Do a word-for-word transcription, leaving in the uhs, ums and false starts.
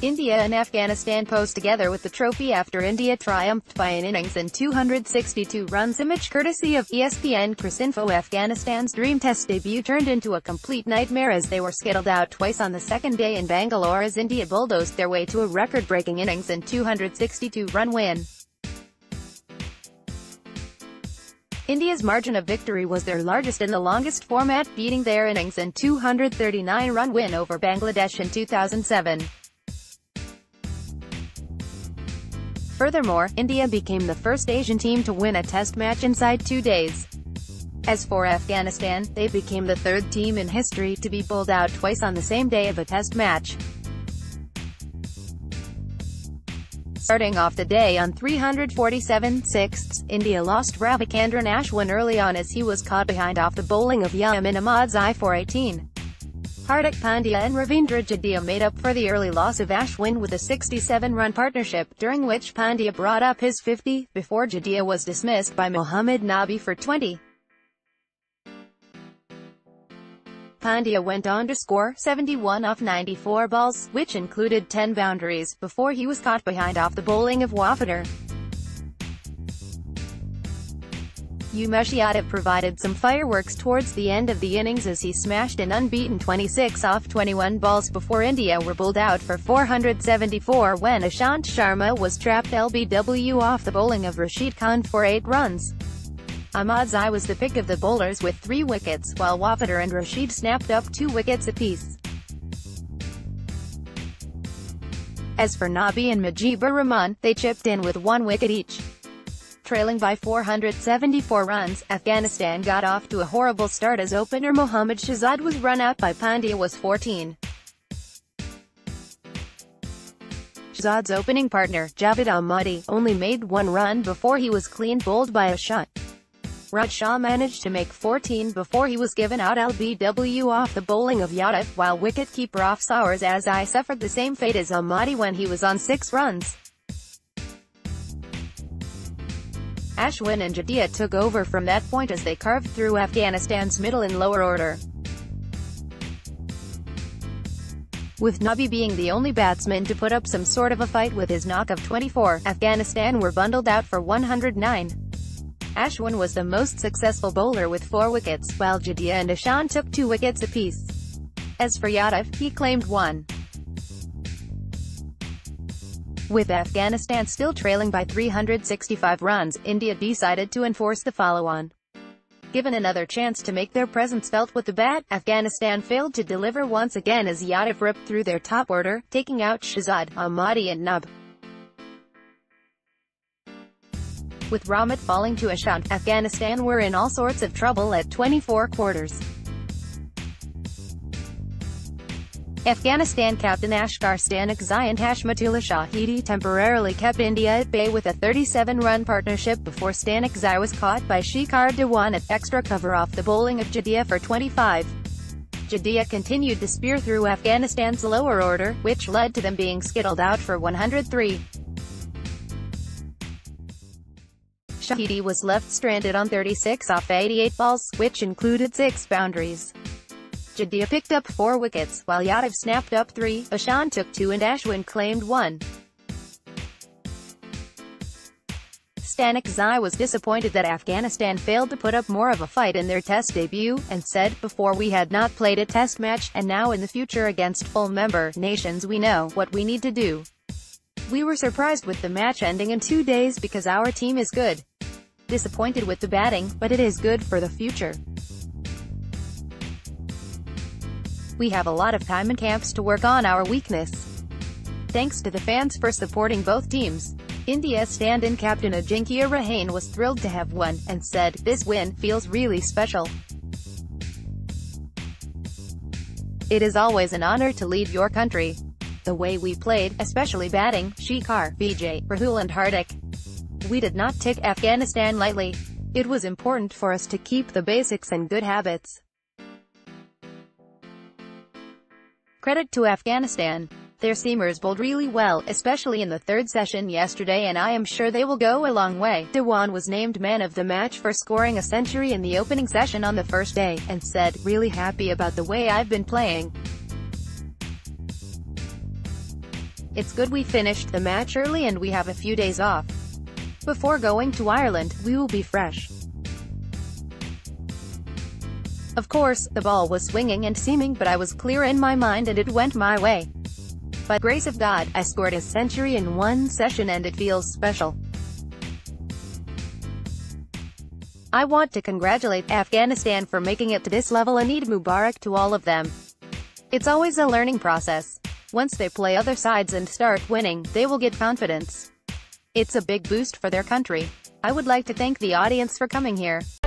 India and Afghanistan posed together with the trophy after India triumphed by an innings and two hundred sixty-two runs. Image courtesy of ESPNcricinfo. Afghanistan's dream test debut turned into a complete nightmare as they were skittled out twice on the second day in Bangalore as India bulldozed their way to a record-breaking innings and two hundred sixty-two run win. India's margin of victory was their largest in the longest format, beating their innings and two hundred thirty-nine run win over Bangladesh in two thousand seven. Furthermore, India became the first Asian team to win a test match inside two days. As for Afghanistan, they became the third team in history to be bowled out twice on the same day of a test match. Starting off the day on three hundred forty-seven sixths, India lost Ravichandran Ashwin early on as he was caught behind off the bowling of Yamin Ahmadzai for eighteen. Hardik Pandya and Ravindra Jadeja made up for the early loss of Ashwin with a sixty-seven run partnership, during which Pandya brought up his fifty, before Jadeja was dismissed by Mohammad Nabi for twenty. Pandya went on to score seventy-one off ninety-four balls, which included ten boundaries, before he was caught behind off the bowling of Wafadar. Umesh Yadav provided some fireworks towards the end of the innings as he smashed an unbeaten twenty-six off twenty-one balls before India were bowled out for four hundred seventy-four when Ishant Sharma was trapped L B W off the bowling of Rashid Khan for eight runs. Ahmadzai was the pick of the bowlers with three wickets, while Wafadar and Rashid snapped up two wickets apiece. As for Nabi and Mujibur Rahman, they chipped in with one wicket each. Trailing by four hundred seventy-four runs, Afghanistan got off to a horrible start as opener Mohammad Shahzad was run out by Pandya was fourteen. Shahzad's opening partner, Javed Ahmadi, only made one run before he was clean bowled by a shot. Raj Shah managed to make fourteen before he was given out L B W off the bowling of Yadav, while wicket-keeper Afsar Azai suffered the same fate as Ahmadi when he was on six runs. Ashwin and Jadeja took over from that point as they carved through Afghanistan's middle and lower order. With Nabi being the only batsman to put up some sort of a fight with his knock of twenty-four, Afghanistan were bundled out for one hundred nine. Ashwin was the most successful bowler with four wickets, while Jadeja and Ishant took two wickets apiece. As for Yadav, he claimed one. With Afghanistan still trailing by three hundred sixty-five runs, India decided to enforce the follow-on. Given another chance to make their presence felt with the bat, Afghanistan failed to deliver once again as Yadav ripped through their top order, taking out Shahzad, Ahmadi and Nab. With Rahmat falling to Ishant, Afghanistan were in all sorts of trouble at twenty-four quarters. Afghanistan captain Ashkar Stanekzai and Hashmatullah Shahidi temporarily kept India at bay with a thirty-seven run partnership before Stanekzai was caught by Shikhar Dhawan at extra cover off the bowling of Jadeja for twenty-five. Jadeja continued to spear through Afghanistan's lower order, which led to them being skittled out for one hundred three. Shahidi was left stranded on thirty-six off eighty-eight balls, which included six boundaries. Jadeja picked up four wickets, while Yadav snapped up three, Ishant took two and Ashwin claimed one. Stanekzai was disappointed that Afghanistan failed to put up more of a fight in their test debut, and said, "Before we had not played a test match, and now in the future against full member nations we know what we need to do. We were surprised with the match ending in two days because our team is good. Disappointed with the batting, but it is good for the future. We have a lot of time in camps to work on our weakness. Thanks to the fans for supporting both teams." India stand-in captain Ajinkya Rahane was thrilled to have won, and said, "This win feels really special. It is always an honor to lead your country. The way we played, especially batting, Shikhar, Vijay, Rahul and Hardik. We did not take Afghanistan lightly. It was important for us to keep the basics and good habits." Credit to Afghanistan. Their seamers bowled really well, especially in the third session yesterday, and I am sure they will go a long way. Dhawan was named man of the match for scoring a century in the opening session on the first day, and said, "Really happy about the way I've been playing. It's good we finished the match early and we have a few days off. Before going to Ireland, we will be fresh. Of course, the ball was swinging and seaming, but I was clear in my mind and it went my way. By grace of God, I scored a century in one session and it feels special. I want to congratulate Afghanistan for making it to this level and Eid Mubarak to all of them. It's always a learning process. Once they play other sides and start winning, they will get confidence. It's a big boost for their country. I would like to thank the audience for coming here.